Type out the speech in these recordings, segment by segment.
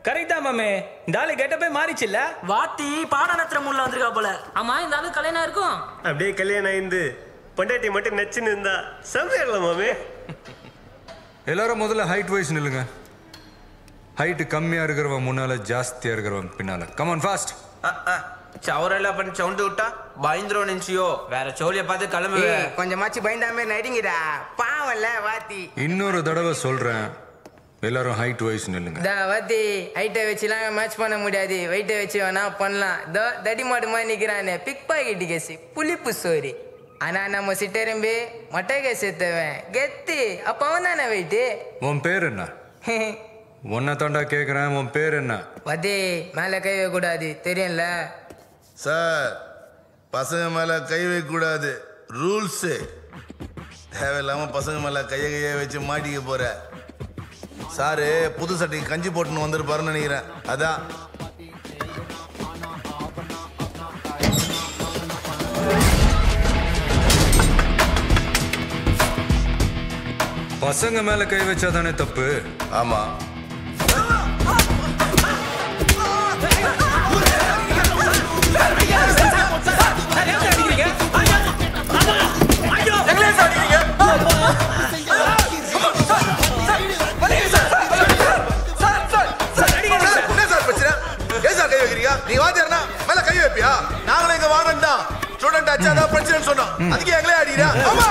Correct தான் மாமே. இந்த ஆளு கெட்டப்பே மாறிச்சுல்ல. வாத்தி பாடநத்திரம் உள்ள வந்திருக்கா போல. ஆமா இந்த ஆளு கல்யாணம் இருக்கும். அப்படியே கல்யாணம் ஆயிருந்து பொண்டாட்டி மட்டும் நச்சுன்னு இருந்தா செம்மையாடலாம் மாமே. எல்லாரும் முதல்ல ஹைட் வைஸ் நில்லுங்க. ஹைட் கம்மியா இருக்கிறவன் முன்னால, ஜாஸ்தியா இருக்கிறவன் பின்னால. Come on fast. சவரெல்லாம் பண்ணி சவுண்ட் விட்டா பயந்துரும் நினைச்சியோ. வேற சோழிய பார்த்து கிளம்பு. கொஞ்சமாச்சு பயந்தாமே நடிங்கடா. பாவம்ல வாத்தி. இன்னொரு தடவை சொல்றேன், எல்லாரும் ஹைட் வைஸ் நில்லுங்க. வாத்தி ஹைட்டை வச்சுலாம் மேட்ச் பண்ண முடியாது. வெயிட்டை வச்சு வேணா பண்ணலாம். தடி மாடு மாதிரி நிக்கிறானே பிக் பாக்கெட் கேஸ் புளிப்பு சோரி. ஆனா நம்ம சிட்டரும்பி மொட்டை கேஸ் எடுத்தவன் கெத்து. அப்ப அவன் தானே வெயிட்டு. உன் பேர் என்ன? உன்னை தாண்டா கேட்குறேன், உன் பேர் என்ன? வாத்தி மேல கை வைக்க கூடாது தெரியும்ல சார். பசங்க மேல கை வைக்க கூடாது ரூல்ஸ். தேவையில்லாம பசங்க மேல கையை வச்சு மாட்டிக்க போற. சாரு புது சட்டைக்கு கஞ்சி போட்டுன்னு வந்திருப்பாருன்னு நினைக்கிறேன். அதான் பசங்க மேல கை வச்சா தானே தப்பு? ஆமா. நீங்க வாத்தியார்னா மேல கை வைப்பியா? நாங்களும் இங்க வார்டன் தான். ஸ்டூடெண்ட் ஆச்சு அதான் பிரச்சனை சொன்னோம். அதுக்கு எங்களே அடிக்கிறா. ஆமா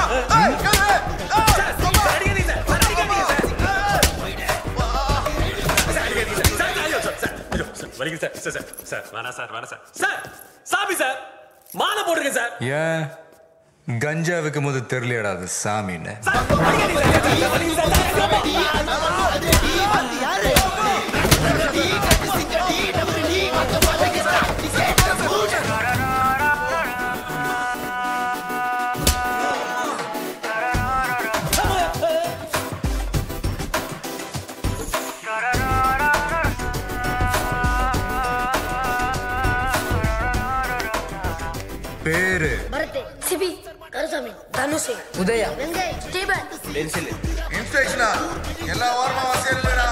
மாலை போட்டுருங்க சார். ஏன் கஞ்சா வைக்கும் போது தெரியலடா அது சாமின்னு? பேரு பரத், சிபி, கருசாமி, தனுஷ், உதயா, வெங்கை, ஸ்டீபன், பென்சில் இன்ஸ்பெக்ஷனா எல்லா வாரமா வசேல்டா.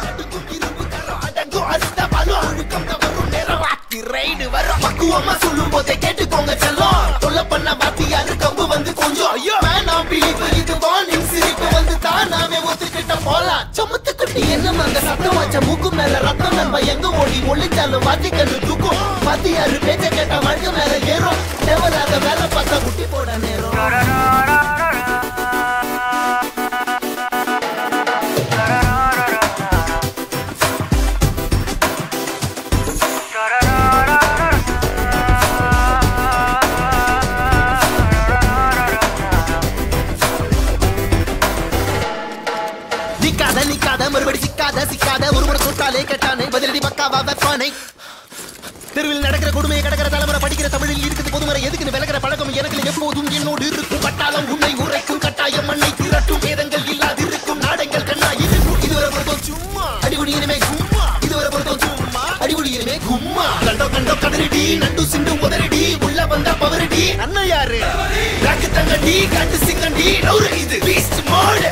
ரைடு வர பக்குவமா சொல்லும் போதே கேட்டுக்கோங்க செல்லம். தொல்ல பண்ண பாத்தியாரு கம்பு வந்து கொஞ்சம் ஐயோ வேணாம் பிலிப்பு. இது வார்னிங் சிரிப்பு வந்து தானாவே ஒத்துக்கிட்ட போலாம். சமுத்து குட்டி என்ன அந்த சத்தம் வச்ச மூக்கு மேல ரத்தம் நம்ம எங்க ஓடி ஒளிச்சாலும் வாத்தி கண்ணு தூக்கும். பாத்தியாரு பேச்ச கேட்டா மழை மேல ஏறும். தேவராத வேலை பார்த்தா குட்டி போட நேரம். நிக்காத மறுபடி சிக்காத ஒரு முறை தொட்டாலே கேட்டானே பதிலடி பக்காவா வெப்பானை. தெருவில் நடக்கிற கொடுமையை கடக்கிற தலைமுறை படிக்கிற தமிழில் இருக்குது பொதுமுறை. எதுக்குன்னு விலகிற பழக்கம் எனக்கு எப்போதும் என்னோடு இருக்கும். பட்டாளம் உன்னை உரைக்கும் கட்டாயம் மண்ணை திரட்டும். வேதங்கள் இல்லாதிருக்கும் நாடங்கள் கண்ணா இருக்கும். இதுவரை பொறுத்தோம் சும்மா அடிகுடி இனிமே கும்மா. இதுவரை பொறுத்தோம் சும்மா அடிகுடி இனிமே கும்மா. கண்டோ கதறிடி நண்டு சிண்டு உதறிடி உள்ள வந்தா பவரடி. அண்ணன் யாரு ராக்கு தங்கடி காட்டு சிங்கண்டி நௌரு. இது பீஸ்ட் மோட்.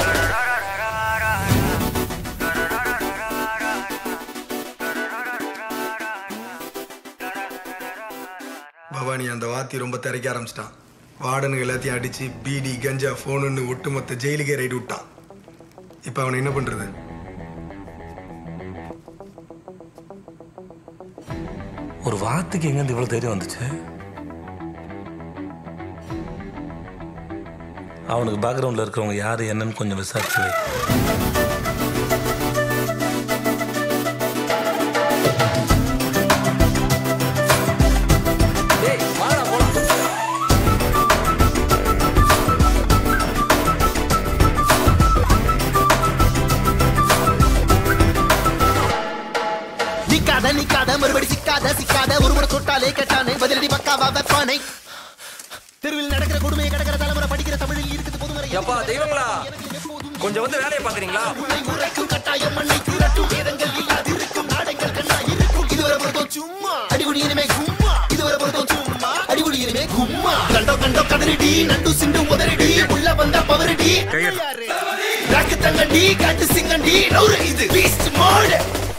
பவானி அந்த வாத்தி ரொம்ப திரைக்க ஆரம்பிச்சிட்டான். வார்டனுக்கு எல்லாத்தையும் அடிச்சு பீடி கஞ்சா போனுன்னு ஒட்டுமொத்த ஜெயிலுக்கே ரைடு விட்டான். இப்ப அவனை என்ன பண்றது? ஒரு வாத்துக்கு எங்க இருந்து இவ்வளவு தைரியம் வந்துச்சு? அவனுக்கு பேக்ரவுண்ட்ல இருக்கிறவங்க யாரு என்னன்னு கொஞ்சம் விசாரிச்சு. நிக்காத மறுபடி சிக்காத ஒரு முறை தொட்டாலே கேட்டானே பதிலடி பக்காவா வெப்பானை. தெருவில் நடக்கிற கொடுமையை கடக்கிற தலைமுறை படிக்கிற தமிழில் இருக்குது பொதுமுறை. எப்பா தெய்வங்களா கொஞ்சம் வந்து வேலையை பாக்குறீங்களா? உன்னை உரைக்கும் கட்டாயம் மண்ணை திரட்டும். வேதங்கள் இல்லாதிருக்கும் நாடங்கள் கண்ணா இருக்கும். இதுவரை பொறுத்தோம் சும்மா அடிகுடி இனிமே கும்மா. இதுவரை பொறுத்தோம் சும்மா அடிகுடி இனிமே கும்மா. கண்டோ கதறிடி நண்டு சிண்டு உதறிடி உள்ள வந்தா பவரடி. ராக்கு தங்கடி காட்டு சிங்கண்டி நௌரு. இது பீஸ்ட் மோட்.